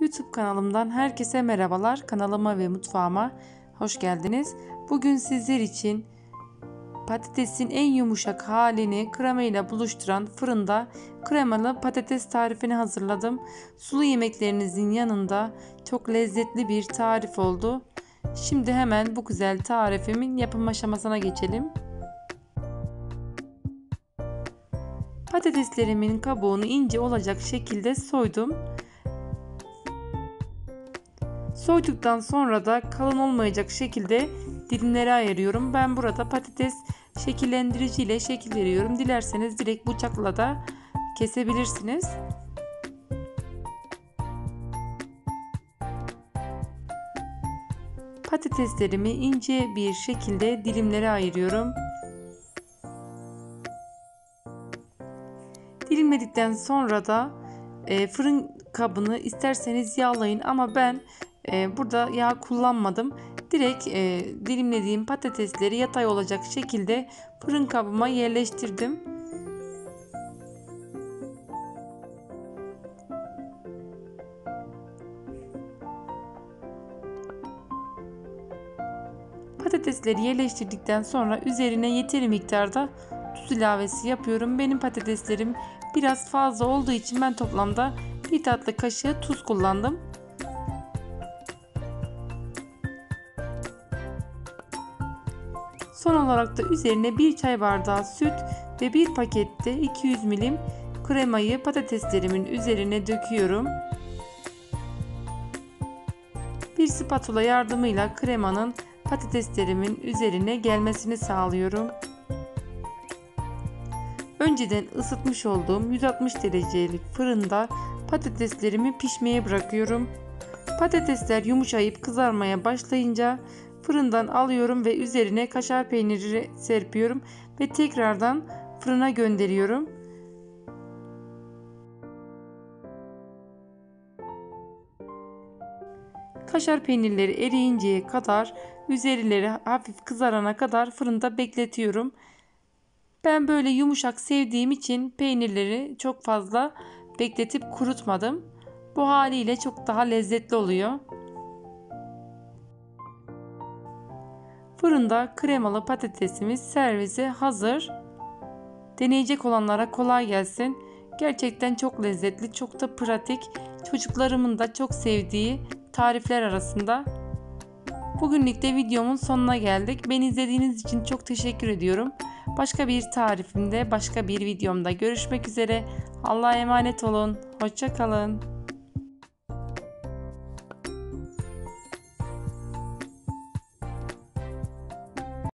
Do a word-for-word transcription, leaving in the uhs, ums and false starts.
YouTube kanalımdan herkese merhabalar. Kanalıma ve mutfağıma hoş geldiniz. Bugün sizler için patatesin en yumuşak halini kremayla buluşturan fırında kremalı patates tarifini hazırladım. Sulu yemeklerinizin yanında çok lezzetli bir tarif oldu. Şimdi hemen bu güzel tarifimin yapım aşamasına geçelim. Patateslerimin kabuğunu ince olacak şekilde soydum. Soyduktan sonra da kalın olmayacak şekilde dilimlere ayırıyorum. Ben burada patates şekillendirici ile şekil veriyorum. Dilerseniz direkt bıçakla da kesebilirsiniz. Patateslerimi ince bir şekilde dilimlere ayırıyorum. Dilimledikten sonra da e, fırın kabını isterseniz yağlayın ama ben e, burada yağ kullanmadım. Direkt e, dilimlediğim patatesleri yatay olacak şekilde fırın kabıma yerleştirdim. Patatesleri yerleştirdikten sonra üzerine yeteri miktarda tuz ilavesi yapıyorum. Benim patateslerim biraz fazla olduğu için ben toplamda bir tatlı kaşığı tuz kullandım. Son olarak da üzerine bir çay bardağı süt ve bir pakette iki yüz milim kremayı patateslerimin üzerine döküyorum. Bir spatula yardımıyla kremanın patateslerimin üzerine gelmesini sağlıyorum. Önceden ısıtmış olduğum yüz altmış derecelik fırında patateslerimi pişmeye bırakıyorum. Patatesler yumuşayıp kızarmaya başlayınca fırından alıyorum ve üzerine kaşar peyniri serpiyorum ve tekrardan fırına gönderiyorum. Kaşar peynirleri eriyinceye kadar, üzerleri hafif kızarana kadar fırında bekletiyorum. Ben böyle yumuşak sevdiğim için peynirleri çok fazla bekletip kurutmadım. Bu haliyle çok daha lezzetli oluyor. Fırında kremalı patatesimiz servise hazır. Deneyecek olanlara kolay gelsin. Gerçekten çok lezzetli, çok da pratik. Çocuklarımın da çok sevdiği tarifler arasında. Bugünlük de videomun sonuna geldik. Beni izlediğiniz için çok teşekkür ediyorum. Başka bir tarifimde, başka bir videomda görüşmek üzere. Allah'a emanet olun. Hoşça kalın.